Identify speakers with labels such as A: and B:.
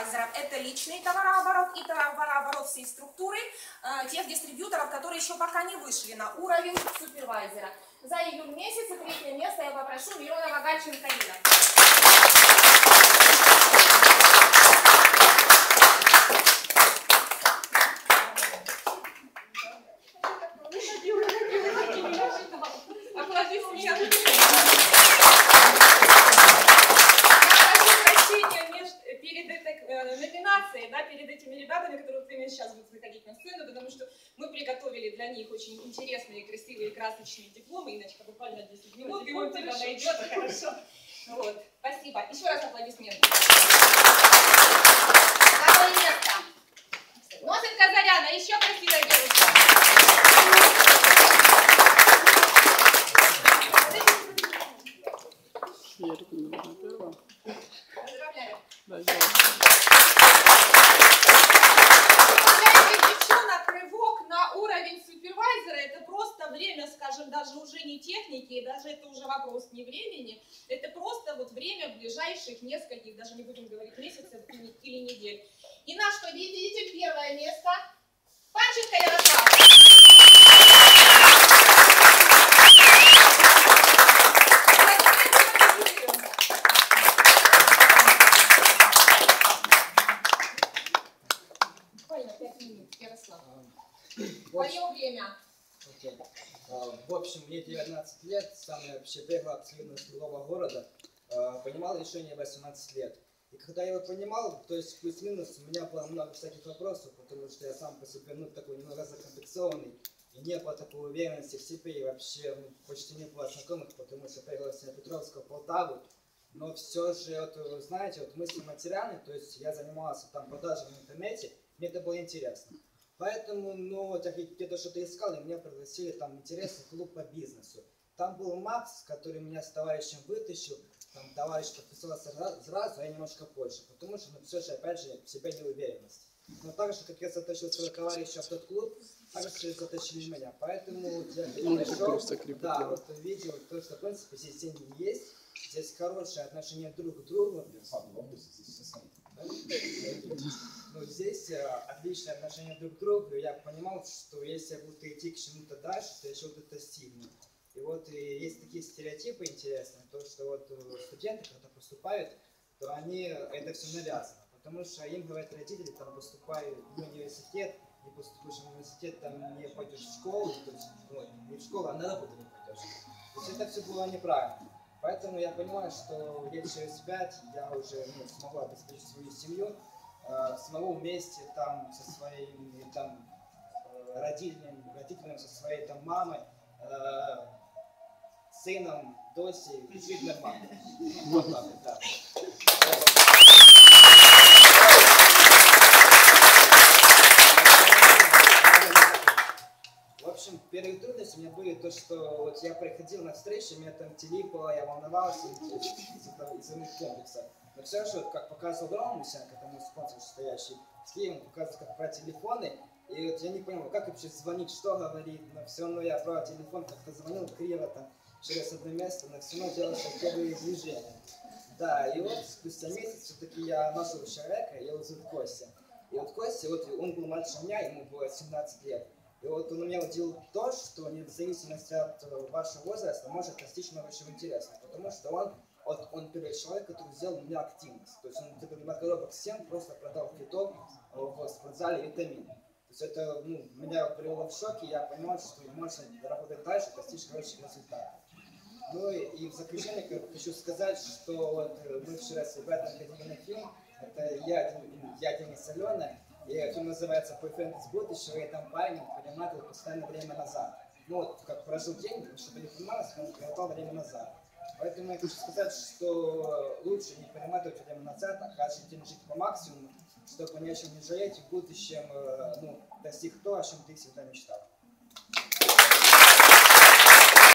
A: супервайзеров. Это личный товарооборот и товарооборот всей структуры тех дистрибьюторов, которые еще пока не вышли на уровень супервайзера. За июль месяц и третье место я попрошу Миронова Гальчин-Карина.
B: Перед этими ребятами, которые прямо сейчас будут выходить на сцену, потому что мы приготовили для них очень интересные, красивые, красочные дипломы. Иночка, буквально 10 минут, и он тебя найдет, хорошо. Вот, спасибо. Еще раз аплодисменты. Второе место. Носит Казаряна, еще красивая девушка. Поздравляю. Это просто время, скажем, даже уже не техники, и даже это уже вопрос не времени, это просто вот время ближайших нескольких, даже не будем говорить месяцев или недель. И наш победитель, первое место, Панченко Ярослав. Буквально 5 минут, Ярослав. Твое время.
C: В общем, мне 19 лет, сам я вообще бегал абсолютно с другого города, понимал решение 18 лет. И когда я его понимал, то есть плюс-минус, у меня было много всяких вопросов, потому что я сам по себе, такой немного закомплексованный, и не было такой уверенности в себе, и вообще почти не было знакомых, потому что бегал с Петровска в Полтаву. Но все же, вот, знаете, вот мысли материальные, то есть я занимался там продажей в интернете, мне это было интересно. Поэтому, вот я где-то что-то искал, и меня пригласили там интересный клуб по бизнесу. Там был Макс, который меня с товарищем вытащил, там товарищ подписался сразу, а я немножко позже, потому что, все же, опять же, в себе неуверенность. Но так же, как я затащил своего товарища в тот клуб, так же затащили меня. Поэтому я пришел, да, вот видел, то, что, в принципе, здесь деньги есть, здесь хорошее отношение друг к другу. Здесь отличное отношение друг к другу, и я понимал, что если я буду идти к чему-то дальше, то я чего-то достигну. И вот есть такие стереотипы интересные, то что вот студенты, когда поступают, то они это все навязано, потому что им говорят родители, там поступай в университет, не поступишь в университет, там не пойдешь в школу, то есть, не в школу, а на работу не пойдешь. То есть это все было неправильно. Поэтому я понимаю, что лет через 5 я уже смогу обеспечить свою семью, смогу вместе там со своими там родителями, со своей там мамой, сыном, дочей, жить нормально. Вот так, да. В общем, первые трудности у меня были то, что вот я приходил на встречу, меня там телипало, я волновался из-за моих комплексов. Но все равно, как показывал Роман Мусенко, это мой спонсор, стоящий с Киевом, показывал, как брать телефоны. И вот я не понял, как вообще звонить, что говорить, но все равно я брал телефон, как-то звонил криво там через одно место, но все равно делал первые движения. Да, и вот спустя месяц все-таки я нашел человека, его зовут Костя. И вот Костя, вот он был младше меня, ему было 17 лет. И вот он меня удивил то, что вне зависимости от вашего возраста может достичь много чего интересного, потому что он первый человек, который сделал у меня активность. То есть он на коробок 7 просто продал китов в спортзале витамины. То есть это меня привело в шок, и я понял, что можно работать дальше, достичь хороших результатов. Ну и в заключение хочу сказать, что вот мы вчера с ребятами ходили на фильм, это я Денис Алена, и фильм называется «Бойфренд из будущего», и там парень перематывал постоянно время назад. Как прожил день, чтобы не понималось, он перемотал время назад. Поэтому я хочу сказать, что лучше не перематывать время назад, а каждый день жить по максимуму, чтобы ни о чем не жалеть, в будущем достиг то, о чем ты всегда мечтал.